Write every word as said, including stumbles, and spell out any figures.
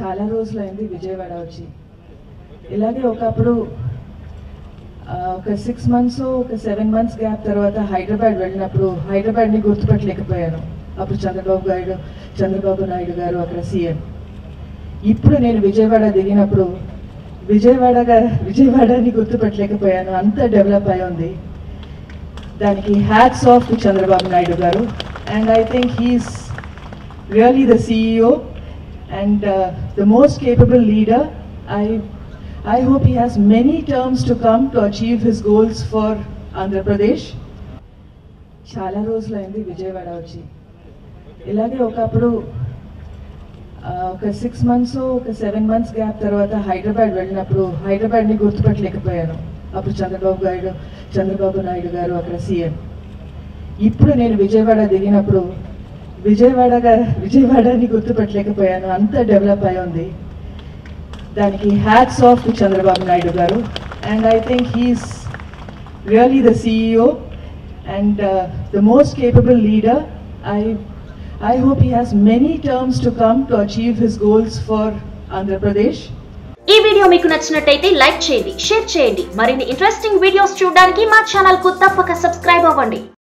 చాలా రోజులైంది విజయవాడ వచ్చి. ఇలాగే ఒకప్పుడు ఒక సిక్స్ మంత్స్ ఒక సెవెన్ మంత్స్ గ్యాప్ తర్వాత హైదరాబాద్ వెళ్ళినప్పుడు హైదరాబాద్ని గుర్తుపట్టలేకపోయాను. అప్పుడు చంద్రబాబు గారు చంద్రబాబు నాయుడు గారు అక్కడ సీఎం. ఇప్పుడు నేను విజయవాడ దిగినప్పుడు విజయవాడగా విజయవాడని గుర్తుపట్టలేకపోయాను. అంత డెవలప్ అయి ఉంది. దానికి hats off to Chandrababu Naidu garu. And I think he's really the CEO and uh, the most capable leader. I I hope he has many terms to come to achieve his goals for Andhra Pradesh. చాలా రోజులైంది విజయవాడ వచ్చి. ఇలాగే ఒకప్పుడు ఒక six months ఒక seven months gap తర్వాత హైదరాబాద్ వెళ్ళినప్పుడు హైదరాబాద్ని గుర్తుపట్టలేకపోయాను. అప్పుడు చంద్రబాబు గారు చంద్రబాబు నాయుడు గారు అక్కడ సీఎం. ఇప్పుడు నేను విజయవాడ దిగినప్పుడు విజయవాడగా విజయవాడని గుర్తుపట్టలేకపోయాను. అంత డెవలప్ అయి ఉంది. దానికి hats off to Chandrababu Naidu garu. And I think he's really the CEO and the most capable leader. I I hope he has many terms to come to achieve his goals for Andhra Pradesh. ఈ video మీకు నచ్చినట్టయితే like చేయండి, share చేయండి. మరిన్ని interesting videos చూడడానికి మా channel కు తప్పక సబ్స్క్రైబ్ అవ్వండి.